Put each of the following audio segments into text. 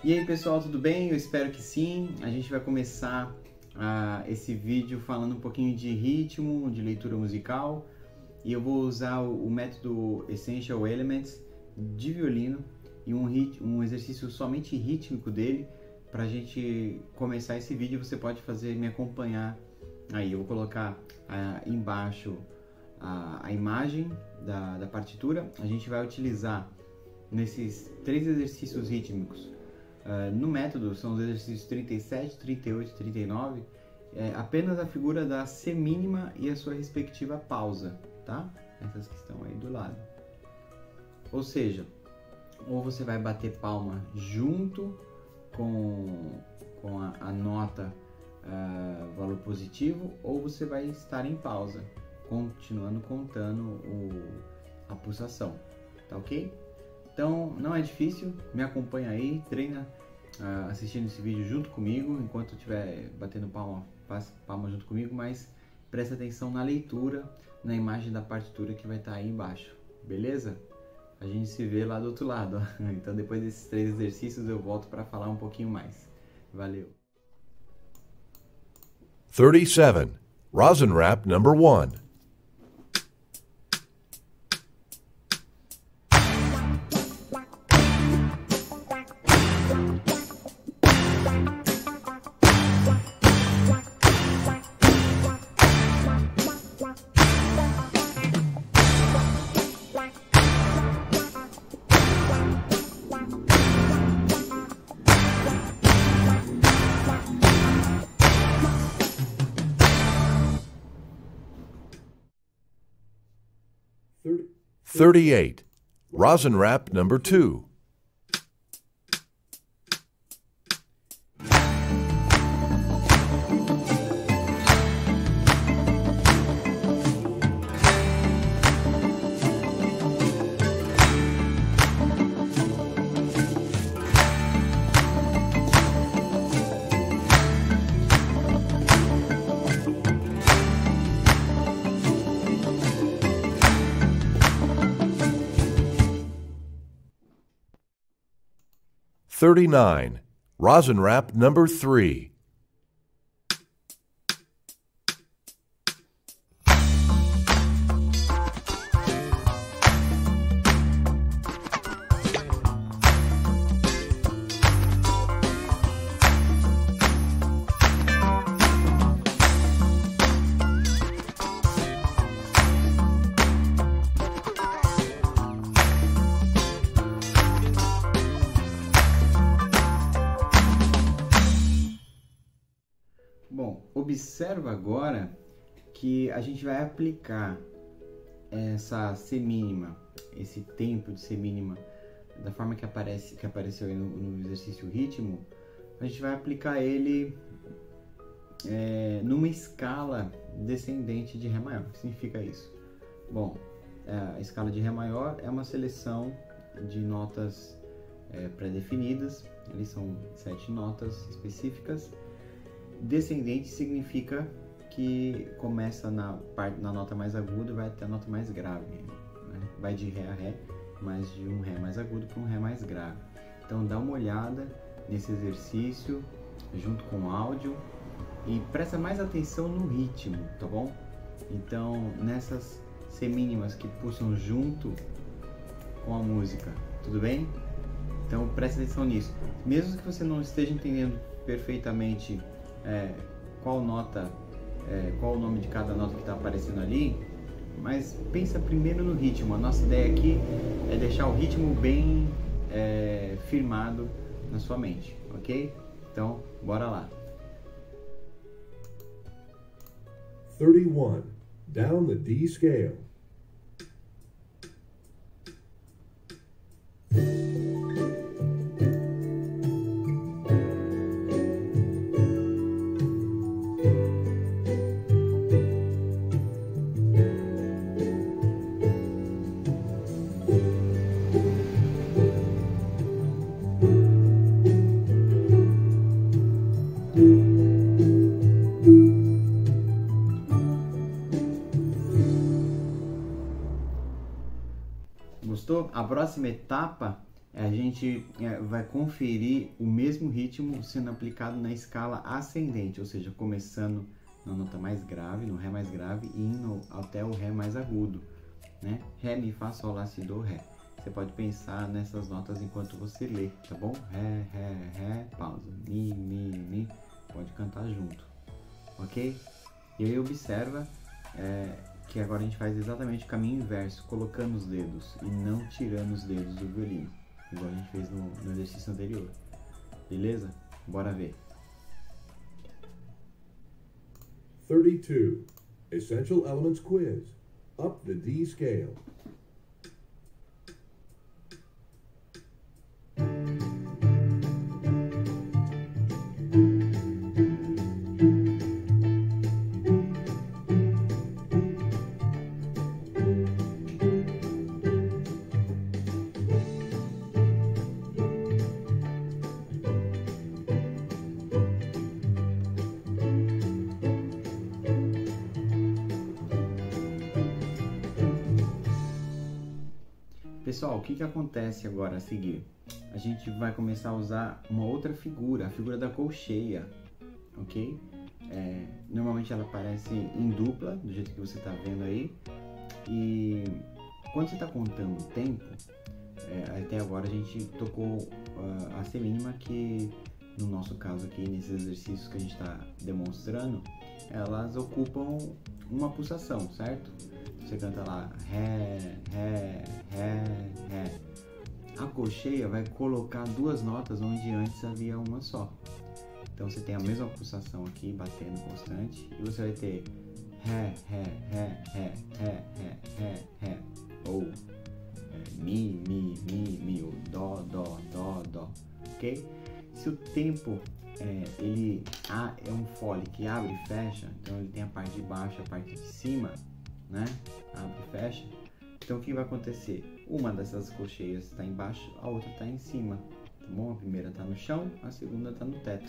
E aí pessoal, tudo bem? Eu espero que sim. A gente vai começar esse vídeo falando um pouquinho de ritmo, de leitura musical, e eu vou usar o método Essential Elements de violino e um exercício somente rítmico dele. Para a gente começar esse vídeo, você pode me acompanhar aí. Eu vou colocar embaixo a imagem da partitura. A gente vai utilizar nesses 3 exercícios rítmicos. No método são os exercícios 37, 38 e 39, apenas a figura da semínima e a sua respectiva pausa, tá? Essas que estão aí do lado. Ou seja, ou você vai bater palma junto com a nota valor positivo, ou você vai estar em pausa, continuando contando a pulsação, tá ok? Então não é difícil, me acompanha aí, treina assistindo esse vídeo junto comigo, enquanto eu estiver batendo palma, passe palma junto comigo, mas presta atenção na leitura, na imagem da partitura que vai estar aí embaixo, beleza? A gente se vê lá do outro lado, ó. Então depois desses 3 exercícios eu volto para falar um pouquinho mais. Valeu! 37. Rosenrap number 1. .38. Rosenrap number 2. .39. Rosenrap number 3. Bom, observa agora que a gente vai aplicar essa semínima, esse tempo de semínima, da forma que apareceu aí no exercício ritmo. A gente vai aplicar ele numa escala descendente de Ré maior. O que significa isso? Bom, a escala de Ré maior é uma seleção de notas pré-definidas. Ali são 7 notas específicas. Descendente significa que começa na nota mais aguda e vai até a nota mais grave, né? Vai de Ré a Ré, mas de um Ré mais agudo para um Ré mais grave. Então dá uma olhada nesse exercício junto com o áudio e presta mais atenção no ritmo, tá bom? Então nessas semínimas que pulsam junto com a música, tudo bem? Então presta atenção nisso. Mesmo que você não esteja entendendo perfeitamente qual nota, qual o nome de cada nota que está aparecendo ali, mas pensa primeiro no ritmo. A nossa ideia aqui é deixar o ritmo bem firmado na sua mente, ok? Então, bora lá. 31. Down the D scale. Gostou? A próxima etapa a gente vai conferir o mesmo ritmo sendo aplicado na escala ascendente, ou seja, começando na nota mais grave, no Ré mais grave, e indo até o Ré mais agudo, né? Ré, Mi, Fá, Sol, Lá, Si, Do, Ré. Você pode pensar nessas notas enquanto você lê, tá bom? Ré, Ré, Ré, pausa. Mi, Mi, Mi. Pode cantar junto, ok? E aí observa que agora a gente faz exatamente o caminho inverso, colocando os dedos e não tirando os dedos do violino, igual a gente fez no exercício anterior. Beleza? Bora ver. 32. Essential Elements Quiz. Up the D scale. Pessoal, o que acontece agora a seguir? A gente vai começar a usar uma outra figura, a figura da colcheia, ok? Normalmente ela aparece em dupla, do jeito que você está vendo aí, e quando você está contando o tempo, até agora a gente tocou a semínima, que no nosso caso aqui, nesses exercícios que a gente está demonstrando, elas ocupam uma pulsação, certo? Você canta lá Ré, Ré, Ré, Ré. A colcheia vai colocar duas notas onde antes havia uma só. Então você tem a mesma pulsação aqui, batendo constante, e você vai ter Ré, Ré, Ré, Ré, Ré, Ré, Ré, Ré. Ou Mi, Mi, Mi, Mi, ou Dó, Dó, Dó, Dó. Ok? Se o tempo ele é um fole que abre e fecha, então ele tem a parte de baixo e a parte de cima, né? Abre e fecha. Então o que vai acontecer? Uma dessas colcheias está embaixo, a outra está em cima, tá bom? A primeira está no chão, a segunda está no teto.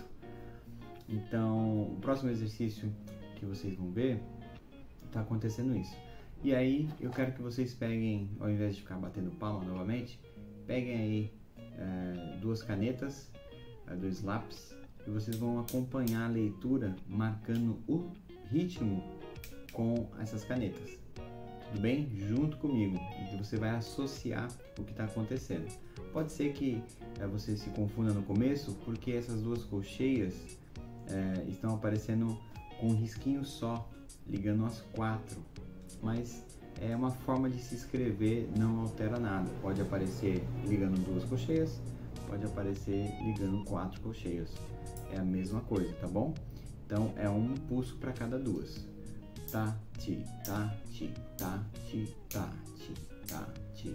Então o próximo exercício que vocês vão ver está acontecendo isso. E aí eu quero que vocês peguem, ao invés de ficar batendo palma novamente, peguem aí duas canetas, dois lápis, e vocês vão acompanhar a leitura marcando o ritmo com essas canetas, tudo bem? Junto comigo, e você vai associar o que está acontecendo. Pode ser que você se confunda no começo, porque essas duas colcheias estão aparecendo com um risquinho só, ligando as quatro, mas é uma forma de se escrever, não altera nada. Pode aparecer ligando duas colcheias, pode aparecer ligando quatro colcheias, é a mesma coisa, tá bom? Então é um pulso para cada duas. Tá, ti, tá, ti, tá, ti, tá, ti, tá, ti.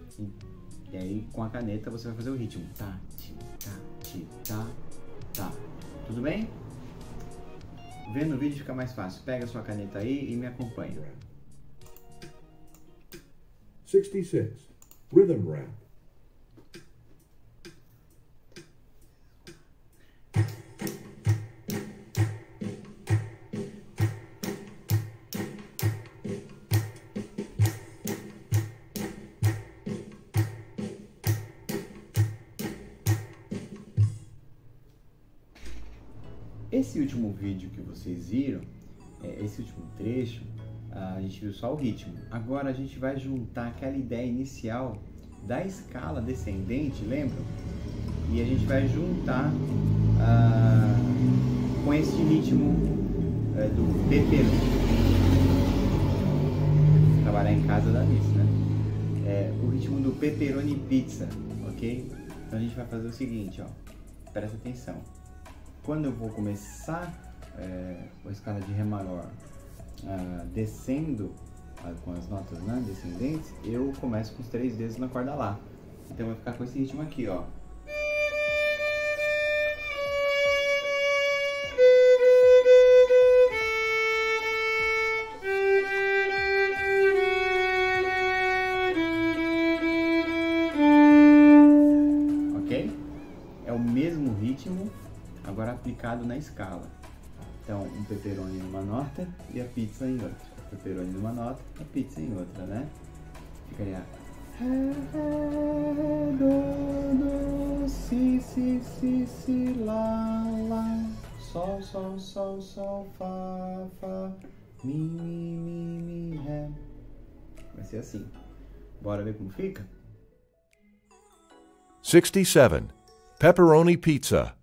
E aí com a caneta você vai fazer o ritmo. Tá, ti, tá, ti, tá, tá. Tudo bem? Vendo o vídeo fica mais fácil. Pega a sua caneta aí e me acompanha. 66. Rhythm Rap. Esse último vídeo que vocês viram, esse último trecho, a gente viu só o ritmo. Agora a gente vai juntar aquela ideia inicial da escala descendente, lembram? E a gente vai juntar com esse ritmo do pepperoni. Trabalhar em casa dá nisso, né? O ritmo do pepperoni pizza, ok? Então a gente vai fazer o seguinte, ó. Presta atenção. Quando eu vou começar com a escala de Ré maior descendo com as notas descendentes, eu começo com os 3 dedos na corda Lá. Então vai ficar com esse ritmo aqui, ó. Ok? É o mesmo ritmo, agora aplicado na escala. Então, um pepperoni numa nota e a pizza em outra. Pepperoni numa nota, a pizza em outra, né? Ficaria Ré, Ré, Do, sol, sol, sol, fá, fá, mi, ré. Vai ser assim. Bora ver como fica? 67. Pepperoni pizza.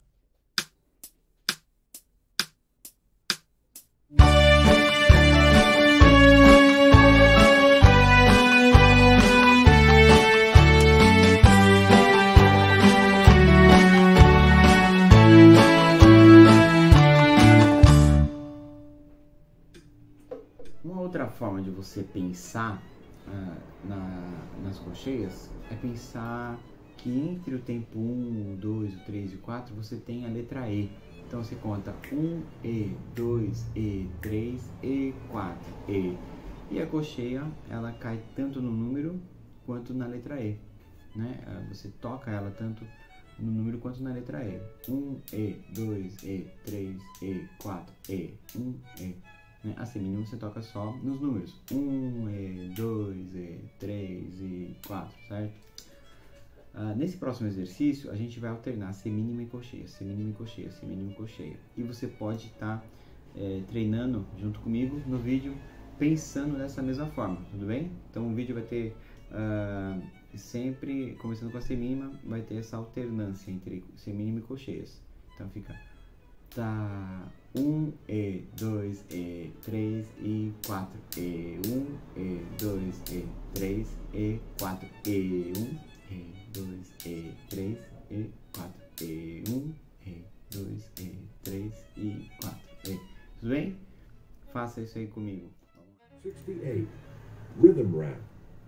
Uma outra forma de você pensar nas colcheias é pensar que entre o tempo 1, o 2, o 3 e o 4 você tem a letra E. Então você conta 1, E, 2, E, 3, E, 4, E. E a colcheia, ela cai tanto no número quanto na letra E, né? Você toca ela tanto no número quanto na letra E. 1, E, 2, E, 3, E, 4, E, 1, E. A semínima você toca só nos números 1, E, 2, E, 3 e 4, certo? Nesse próximo exercício a gente vai alternar semínima e colcheia, semínima e colcheia, semínima e colcheia. E você pode estar treinando junto comigo no vídeo pensando dessa mesma forma, tudo bem? Então o vídeo vai ter sempre, começando com a semínima, vai ter essa alternância entre semínima e colcheias. Então fica tá 1, E, 2, E, 3 e 4, E1, E2, E3, E4, E1, E2, E3, E4, E1, E2, E3 e 4, E. Tudo bem? Faça isso aí comigo. 68. Rhythm rap.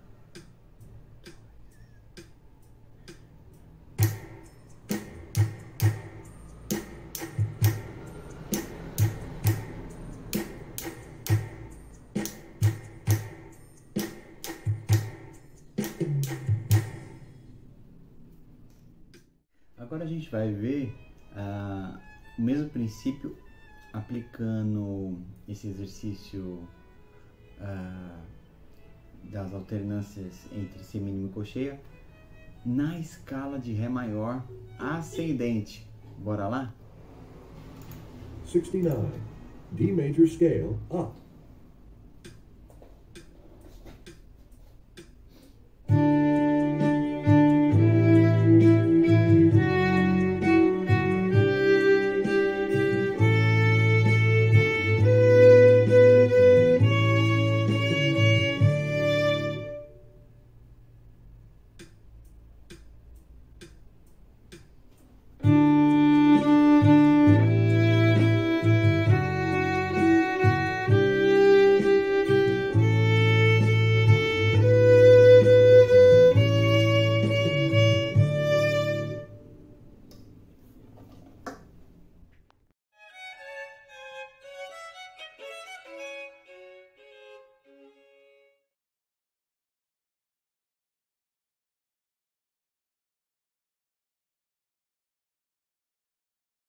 Agora a gente vai ver o mesmo princípio aplicando esse exercício das alternâncias entre semínima e colcheia na escala de Ré ascendente. Bora lá? 69. D major scale up.